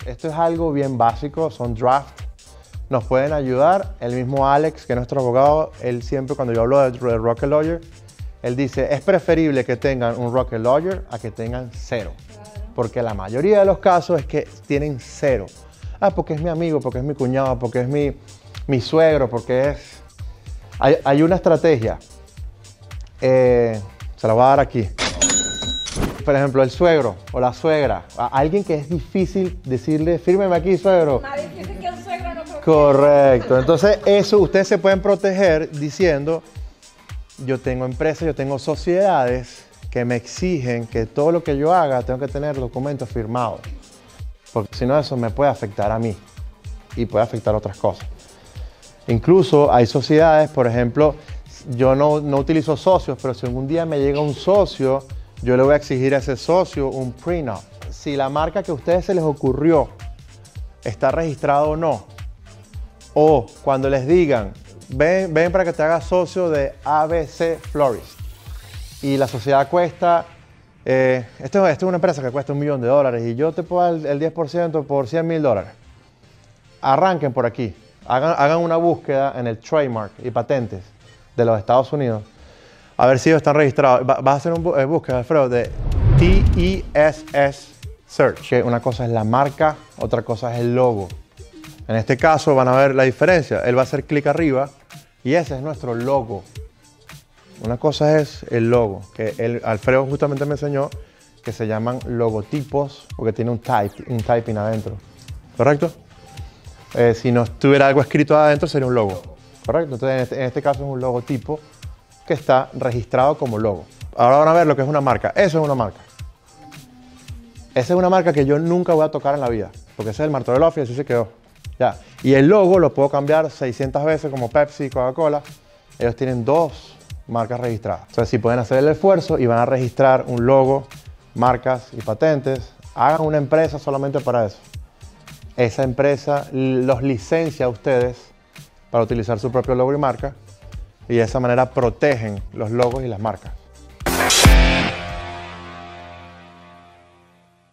Esto es algo bien básico, son drafts. Nos pueden ayudar. El mismo Alex, que es nuestro abogado, él siempre cuando yo hablo de Rocket Lawyer, él dice, es preferible que tengan un Rocket Lawyer a que tengan cero. Porque la mayoría de los casos es que tienen cero. Ah, porque es mi amigo, porque es mi cuñado, porque es mi suegro, porque es... Hay una estrategia. Se la voy a dar aquí. Por ejemplo, el suegro o la suegra. A alguien que es difícil decirle, fírmeme aquí, suegro. Nadie dice que un suegro no procrea. Correcto. Entonces, eso ustedes se pueden proteger diciendo, yo tengo empresas, yo tengo sociedades que me exigen que todo lo que yo haga tengo que tener documentos firmados. Porque si no, eso me puede afectar a mí y puede afectar otras cosas. Incluso hay sociedades, por ejemplo, yo no utilizo socios, pero si algún día me llega un socio, yo le voy a exigir a ese socio un prenup. Si la marca que a ustedes se les ocurrió está registrada o no, o cuando les digan, ven para que te hagas socio de ABC Florist, y la sociedad cuesta, esto es una empresa que cuesta $1 millón y yo te puedo dar el 10% por $100,000. Arranquen por aquí, hagan una búsqueda en el trademark y patentes de los Estados Unidos, a ver si ellos están registrados. Vas a hacer una búsqueda, Alfredo, de TESS Search, que una cosa es la marca, otra cosa es el logo. En este caso van a ver la diferencia. Él va a hacer clic arriba y ese es nuestro logo. Una cosa es el logo, que Alfredo justamente me enseñó que se llaman logotipos porque tiene un typing adentro. ¿Correcto? Si no estuviera algo escrito adentro sería un logo. ¿Correcto? Entonces en este caso es un logotipo que está registrado como logo. Ahora van a ver lo que es una marca. Eso es una marca. Esa es una marca que yo nunca voy a tocar en la vida, porque ese es el martorell office y así se quedó. Ya. Y el logo lo puedo cambiar 600 veces como Pepsi y Coca-Cola. Ellos tienen 2 marcas registradas. Entonces, si pueden hacer el esfuerzo y van a registrar un logo, marcas y patentes, hagan una empresa solamente para eso. Esa empresa los licencia a ustedes para utilizar su propio logo y marca y de esa manera protegen los logos y las marcas.